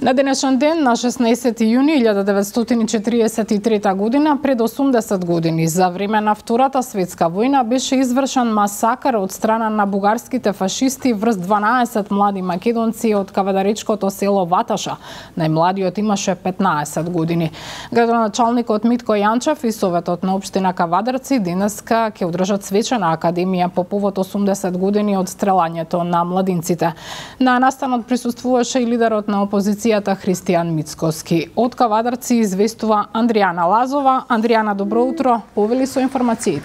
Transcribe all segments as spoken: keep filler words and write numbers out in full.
На денешен ден, на шеснаесети јуни илјада деветстотини четиридесет и трета година, пред осумдесет години, за време на Втората светска војна, беше извршен масакар од страна на бугарските фашисти врз дванаесет млади македонци од кавадаричкото село Ваташа. Најмладиот имаше петнаесет години. Градоначалникот Митко Јанчев и Советот на општина Кавадарци денеска ќе одржат свечена академија по повод осумдесет години од стрелањето на младинците. На настанот присуствуваше и лидерот на опозицијата Христијан Мицкоски. Од Кавадарци известува Андријана Лазова. Андријана, добро утро. Повели со информациите.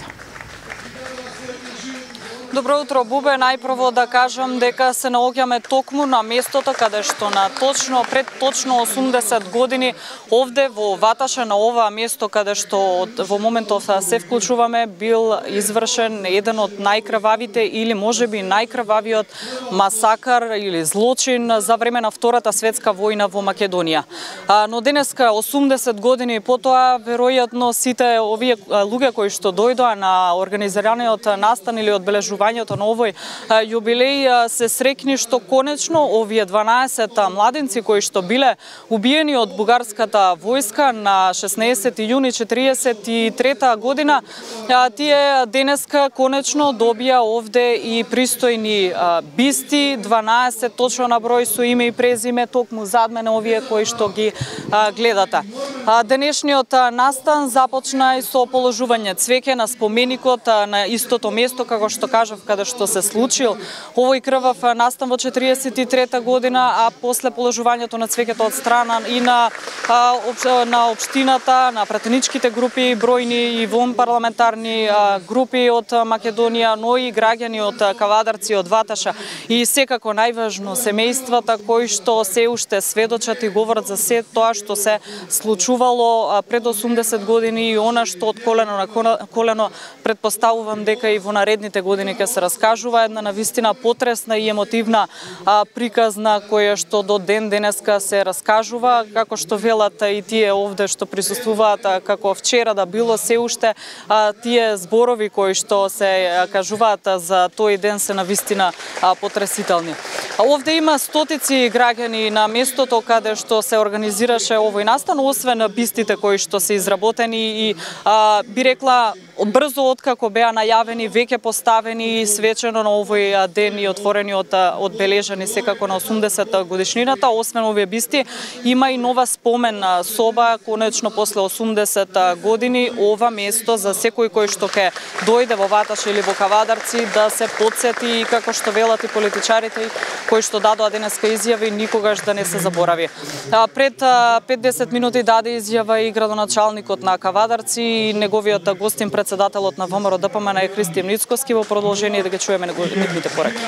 Добро утро, Бубе. Најпрво да кажам дека се наоѓаме токму на местото каде што на точно пред точно осумдесет години овде во Ваташа, на ова место каде што во моментов се вклучуваме, бил извршен еден од најкрвавите или можеби најкрвавиот масакар или злочин за време на Втората светска војна во Македонија. Но денеска осумдесет години потоа, веројатно сите овие луѓе кои што дојдоа на организираниот настан или одбележувањето на овој јубилеј се среќни што конечно овие дванаесет младенци кои што биле убиени од бугарската војска на шеснаесети јуни четиридесет и трета година, тие денеска конечно добија овде и пристојни бисти, дванаесет точно на број со име и презиме, токму зад мене овие кои што ги гледате. Денешниот настан започна и со положување цвеќе на споменикот на истото место, како што кажав, каде што се случил овој крвав настан во четиридесет и трета година, а после положувањето на цвеќето од страна и на на општината, на пратеничките групи, бројни и вон парламентарни групи од Македонија, но и граѓани од Кавадарци, од Ваташа и секако најважно семејствата кои што се уште сведочат и говорат за се тоа што се случувало пред осумдесет години и она што од колено на колено предпоставувам дека и во наредните години ќе се раскажува една навистина потресна и емотивна а, приказна која што до ден денеска се раскажува, како што велат и тие овде што присуствуваат, како вчера да било се уште а, тие зборови кои што се а, кажуваат за тој ден се навистина а, потресителни. А овде има стотици граѓани на местото каде што се организираше овој настан, освен бистите кои што се изработени и а, би рекла брзо откако беа најавени, веќе поставени свечено на овој ден и отворени од одбележани секако на осумдесета годишнината. Освен овие бисти, има и нова спомен соба, конечно после осумдесет години, ова место за секој кој што ќе дојде во Ваташа или во Кавадарци да се потсети, како што велат и политичарите кои што дадоа денеска изјави, никогаш да не се заборави. Пред петдесет минути даде изјава и градоначалникот на Кавадарци и неговиот гостин председателот на ВМРО Д П М Н е Христијан Мицкоски, во продолжение да ги чуеме неговите пораки.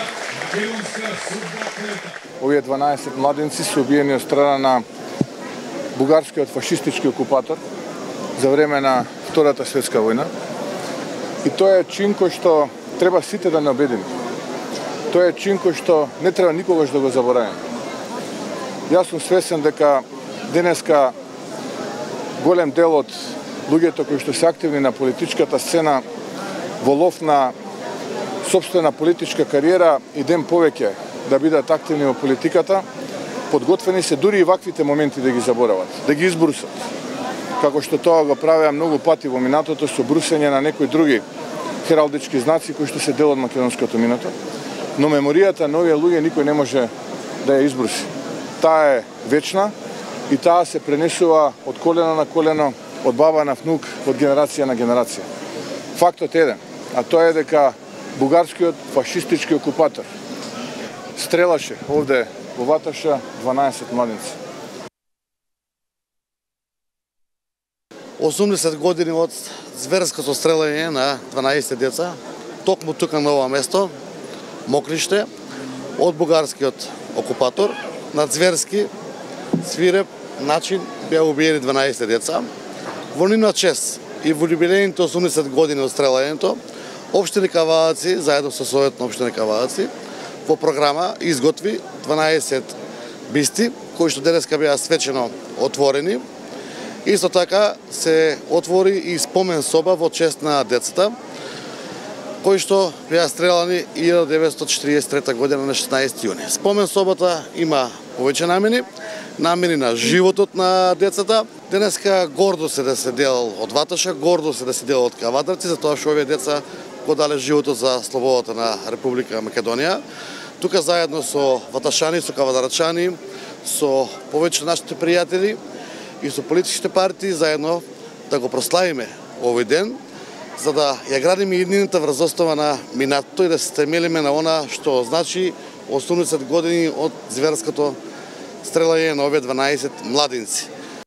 Овие дванаесет младенци се убиени од страна на бугарскиот фашистички окупатор за време на Втората светска војна. И тоа е чин кој што треба сите да не обедиме. Тоа е чин кој што не треба никогаш да го забораваме. Јас сум свесен дека денеска голем дел од луѓето кои што се активни на политичката сцена во лов на сопствена политичка кариера и ден повеќе да бидат активни во политиката, подготвени се дури и ваквите моменти да ги заборават, да ги избрусат. Како што тоа го правеа многу пати во минатото со брусење на некои други хералдички знаци кои што се дел од македонското минато, но меморијата на овие луѓе никој не може да ја избруси. Таа е вечна и таа се пренесува од колено на колено, од баба на внук, од генерација на генерација. Фактот е еден, а тоа е дека бугарскиот фашистички окупатор стрелаше овде во Ваташа дванаесет младенци. осумдесет години од зверското стрелање на дванаесет деца, токму тука на ова место, Мокриште, од бугарскиот окупатор, на зверски, свиреп начин беа убиени дванаесет деца. Во нивна чест и во јубилејните осумдесет години од стрелањето, општина Кавадарци, заедно со Совет на општина Кавадарци, во програма изготви дванаесет бисти, кои што денеска беа свечено отворени. Исто така се отвори и спомен соба во чест на децата, кои што беа стрелани илјада деветстотини четиридесет и трета година на шеснаесети јуни. Спомен собата има повеќе намени. намени на животот на децата. Денеска гордо се да се дел од Ваташа, гордо се да се дел од Кавадарци, затоа што овие деца го дале животот за слободата на Република Македонија. Тука заедно со ваташани, со кавадарчани, со повеќе нашите пријатели и со политичките партии заедно да го прославиме овој ден, за да ја градиме иднината врз основа на минатото и да се темелиме на она што значи осумдесет години од зверското стрелање на овие дванаесет младинци.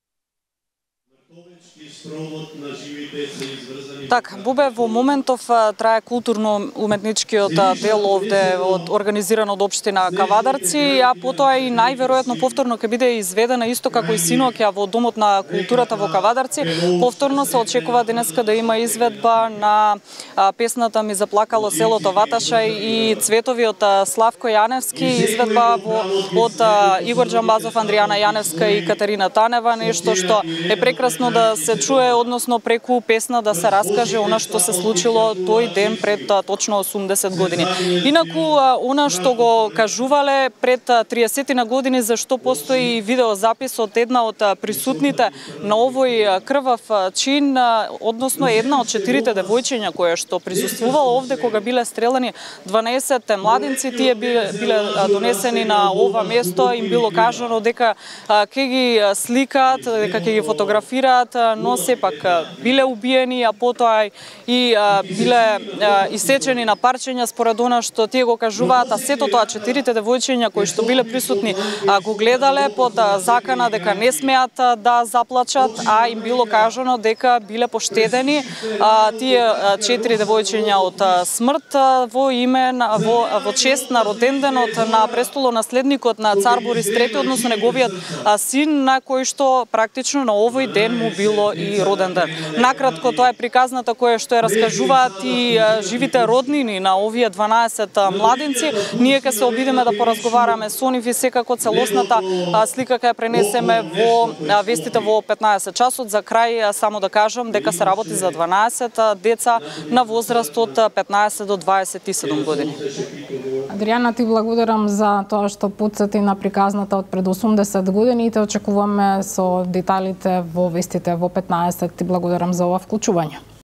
Так, Бубе, во моментов трае културно-уметничкиот дел овде од организиран од општина Кавадарци, а потоа и најверојатно повторно ќе биде изведена исто како и синоќа во Домот на културата во Кавадарци. Повторно се очекува денеска да има изведба на песната Ми заплакало селото Ваташа и цветови од Славко Јаневски, изведба во, од Игор Џамбазов, Андријана Јаневска и Катерина Танева, нешто што е прекрасно да се чуе, односно преку песна да се раскаже она што се случило тој ден пред точно осумдесет години. Инаку, она што го кажувале пред триесет на години, зашто постои видеозапис од една од присутните на овој крвав чин, односно една од четирите девојчиња која што присуствувала овде кога биле стрелани дванаесет младинци, тие биле, биле донесени на ова место, им било кажано дека ќе ги сликаат, дека ќе ги фотографираат, но сепак биле убиени, а потоа и а, биле а, исечени на парчења според она што тие го кажуваат, а сето тоа четирите девојчиња кои што биле присутни а, го гледале под а, закана дека не смеат а, да заплачат, а им било кажано дека биле поштедени а, тие а, четири девојчиња од а, смрт а, во име на, во, во чест на роденденот на престолонаследникот на цар Борис трети, односно неговиот а, син, на кој што практично на овој ден му било и роден ден. Накратко, тоа е приказната која што ја раскажуваат и а, живите роднини на овие дванаесет младинци. Ние ќе се обидеме да поразговараме со нив и секако целосната а, слика ќе ја пренесеме во а, вестите во петнаесет часот. За крај а, само да кажам дека се работи за дванаесет а, деца на возраст од петнаесет до дваесет и седум години. Адријана, ти благодарам за тоа што потсети на приказната од пред осумдесет години и те очекуваме со деталите во вестите во петнаесет. Ти благодарам за ова вклучување.